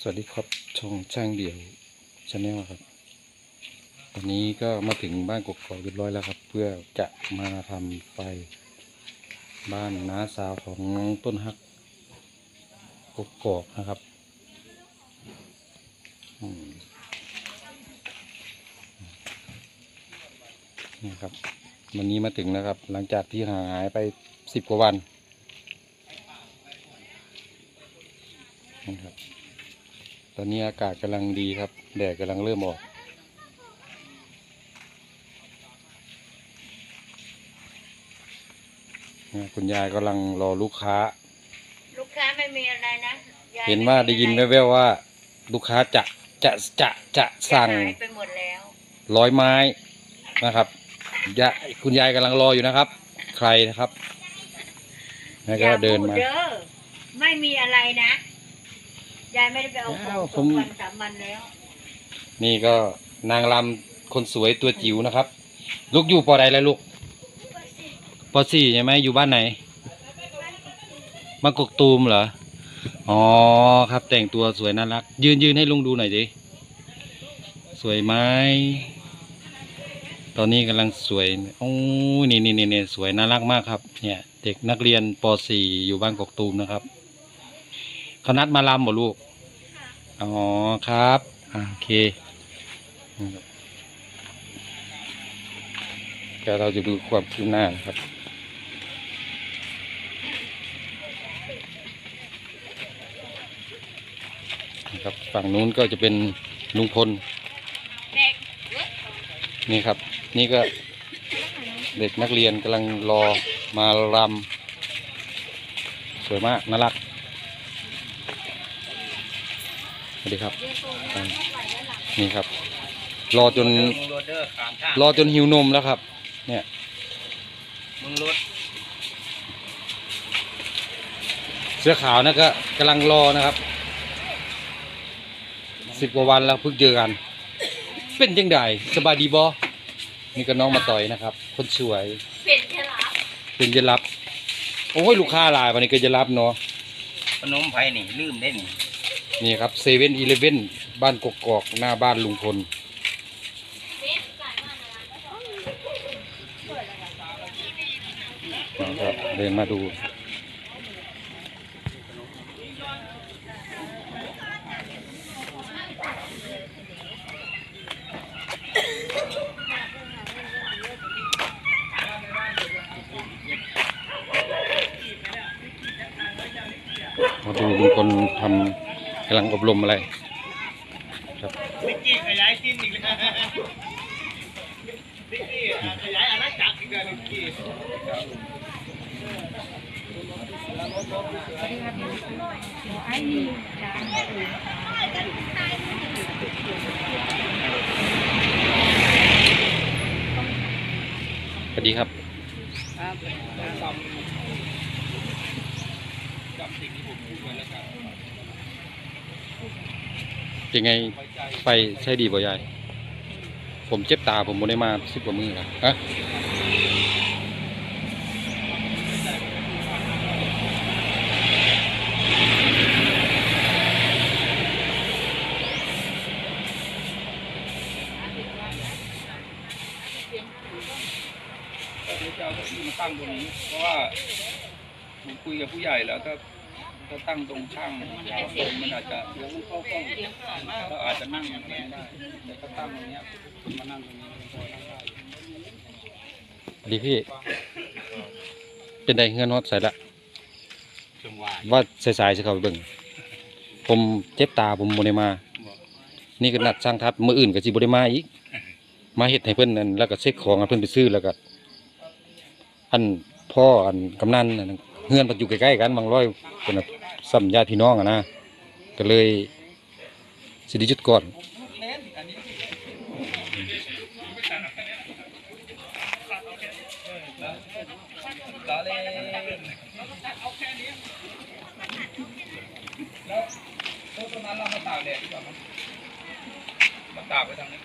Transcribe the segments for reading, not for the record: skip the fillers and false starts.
สวัสดีครับช่องช่างเดี่ยวชาแนลครับตอนนี้ก็มาถึงบ้านกกอกเรียบร้อยแล้วครับเพื่อจะมาทำไฟบ้านน้าสาวของน้องต้นฮักกกอกนะครับนี่ครับวันนี้มาถึงแล้วครับหลังจากที่ห่างหายไป10 กว่าวันนะครับตอนนี้อากาศกำลังดีครับแดดกำลังเริ่มออกคุณยายกำลังรอลูกค้าไม่มีอะไรนะเห็นว่าได้ยินแว่วๆว่าลูกค้าจะสั่งไปหมดแล้ว 100 ไม้นะครับคุณยายกำลังรออยู่นะครับใครนะครับแล้วก็เดินมาไม่มีอะไรนะยายไม่ได้ไปเอาของ2 วัน 3 วันแล้วนี่ก็นางรำคนสวยตัวจิ๋วนะครับลูกอยู่ปอใดแล้วลูกปอ4ใช่ไหมอยู่บ้านไหนมากกตูมเหรออ๋อครับแต่งตัวสวยน่ารักยืนให้ลุงดูหน่อยดิสวยไหมตอนนี้กำลังสวยโอ้นี่สวยน่ารักมากครับเนี่ยเด็กนักเรียนป .4 อยู่บ้านกกตูมนะครับเขานัดมาลำบ่ลูกอ๋อครับโอเคก็เราจะดูความคืบหน้านะครับครับฝั่งนู้นก็จะเป็นลุงพลนี่ครับนี่ก็เด็กนักเรียนกำลังรอมารำสวยมากน่ารักสวัสดีครับนี่ครับรอจนหิวนมแล้วครับเนี่ยเสื้อขาวนะก็กำลังรอนะครับ10 กว่าวันแล้วเพิ่งเจอกันเป็นยังไงสบายดีบอนี่ก็น้องมาต่อยนะครับคนสวยเป็นจะรับโอ้ยลูกค้าหลายวันนี้ก็จะรับเนาะขนมไผ่นี่ลืมได้นี่ครับ7-11บ้านกกอกหน้าบ้านลุงพลครับเดินมาดูลุงพลทำกำลังอบรมอะไรครับนิกกี้ขยายสิ้นอีกแล้วนิกกี้ขยายอาณาจักรอีกแล้วนิกกี้สวัสดีครับยังไงไฟใช่ดีบ่ยายผมเจ็บตาผมไม่ได้มา10 กว่ามื้อครับฮะจะเอาที่มาตั้งตรงนี้เพราะว่าผมคุยกับผู้ใหญ่แล้วถ้าตั้งตรงข้างมันอาจจะเดี๋ยวมันเข้ากล้องเราอาจจะนั่งอย่างนี้ได้แต่ถ้าตั้งตรงนี้มานั่งตรงนี้พอนั่งได้ดีพี่เป็นไดเงินฮอดใส่ละว่าสายๆจะเข้าไปเบิ่งผมเจ็บตาผมบ่ได้มานี่ก็นัดสร้างทัพมื้ออื่นก็สิบ่ได้มาอีกมาเฮ็ดให้เพิ่นนั่นแล้วก็เช็คของให้เพิ่นไปซื้อแล้วก็อันพ่ออันกำนันเฮือนมันอยู่ใกล้ๆกันบางร้อยเป็นซ้ำญาติพี่น้องนะก็เลยสิได้จุดก่อนแล้วตรงนั้นเรามาตากแดดดีกว่ามั้ยมาตากไปทางนี้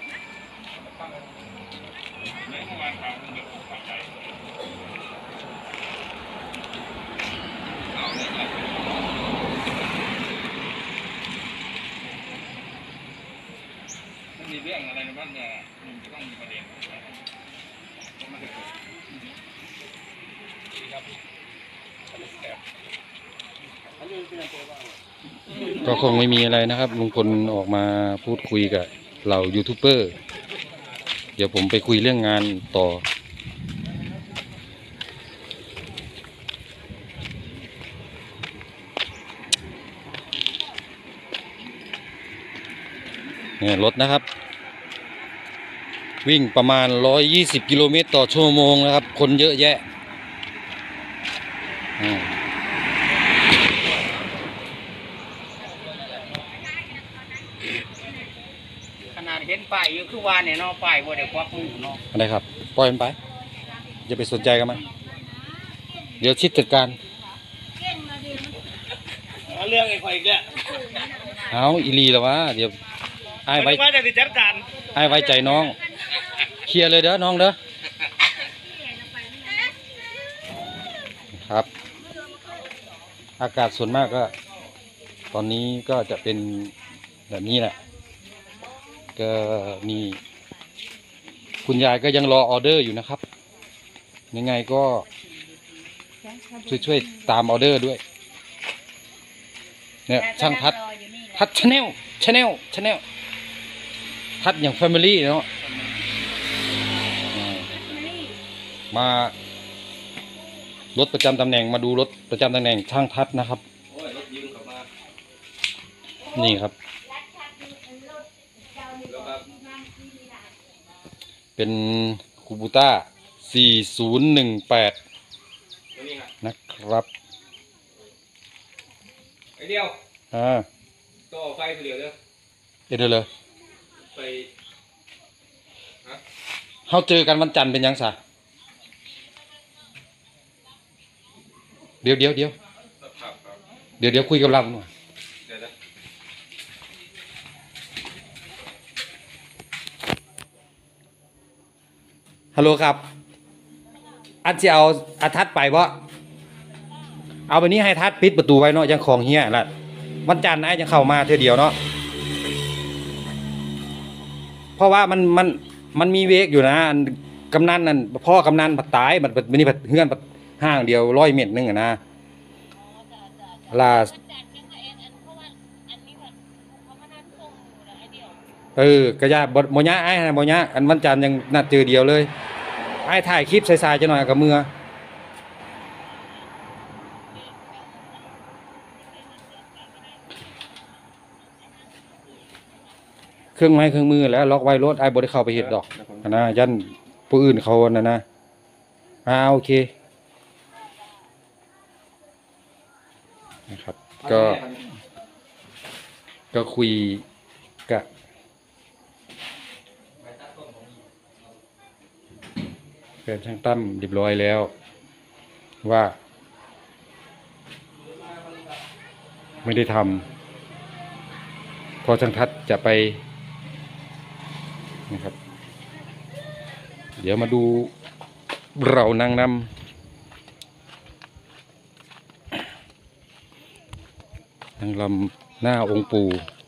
ไม่เมื่อวานทางมันเดือดตากใจเอาเลยก็คงไม่มีอะไรนะครับลุงพลออกมาพูดคุยกับเหล่ายูทูบเบอร์เดี๋ยวผมไปคุยเรื่องงานต่อเนี่ยรถนะครับวิ่งประมาณ120 กิโลเมตรต่อชั่วโมงนะครับคนเยอะแยะขนาดเห็นป้ายอยู่คือว่าเนี่ยเนาะป้ายบ่ได้ควักมือเนาะอะไรครับปล่อยมันไปอย่าไปสนใจกับมันเดี๋ยวชิดจัดการเอาเรื่องไอ้ข่อยอีกแล้วเอาอีลีแล้ววะเดี๋ยวไอ้ไว้ว่าจะจัดการไอ้ไว้ใจน้องเคลียร์เลยเด้อน้องเด้อครับอากาศส่วนมากก็ตอนนี้ก็จะเป็นแบบนี้แหละก็มีคุณยายก็ยังรอออเดอร์อยู่นะครับยังไงก็ช่วยตามออเดอร์ด้วยเนี่ยช่างทัดชาแนลทัดอย่างแฟมิลี่เนาะมารถประจำตำแหน่งมาดูรถประจำตำแหน่งช่างทัดนะครับนี่ครับเป็นคูบูต้า4018นะครับไอเดียว ต่อไฟเดียวเด้อเดี๋ยวเลยไปเขาเจอกันวันจันทร์เป็นยังสะเดี๋ยวคุยกับเราหน่อยฮัลโหลครับอันจะเอาอาทัดไปบ่เอาไปนี้ให้ทัดปิดประตูไว้เนาะยังของเฮียละวันจันทร์นะยังเข้ามาเท่าเดียวเนาะเพราะว่ามันมีเวกอยู่นะกำนันนั่นพ่อกำนันผัดตายมันนี่ผัดเฮือนผัดห้างเดียว100 เมตรนึงอะนะลากระยาบมยะไอ้บมยะอันวันจันทร์ยังนัดเจอเดียวเลยไอ้ถ่ายคลิปสายๆจะหน่อยกับมือเครื่องไม้เครื่องมือแล้วล็อกไว้รถไอ้บได้เข้าไปเห็ดดอกนะยันผู้อื่นเขานะโอเคนะครับก็คุยกับแฟนช่างตั้มเรียบร้อยแล้วว่าไม่ได้ทำพอช่างทัดจะไปนะครับเดี๋ยวมาดูเรานางนำนางลำหน้าองค์ปู่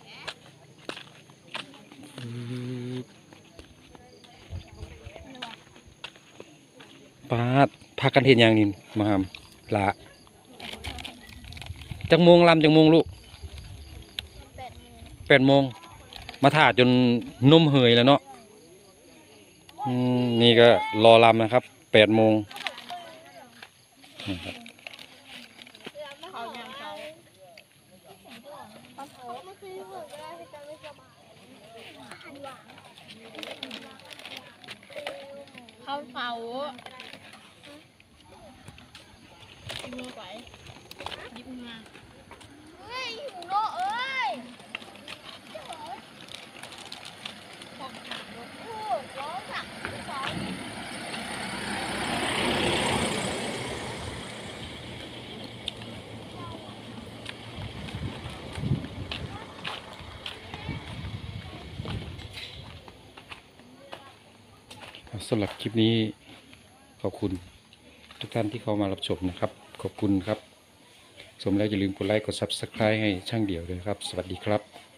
ปาดพากันเห็นอย่างนี้มาหามละจังโมงลำจังโมงลูก8 โมงมาถ่าจนนุ่มเหยแล้วเนาะนี่ก็รอลำนะครับ8 โมงนะครับเข้าเฝ้ามือไหวยิบมาเฮ้ยหูโลเอ้ยสำหรับคลิปนี้ขอบคุณทุกท่านที่เข้ามารับชมนะครับขอบคุณครับชมแล้วอย่าลืมกดไลค์กด Subscribe ให้ช่างเดี่ยวด้วยครับสวัสดีครับ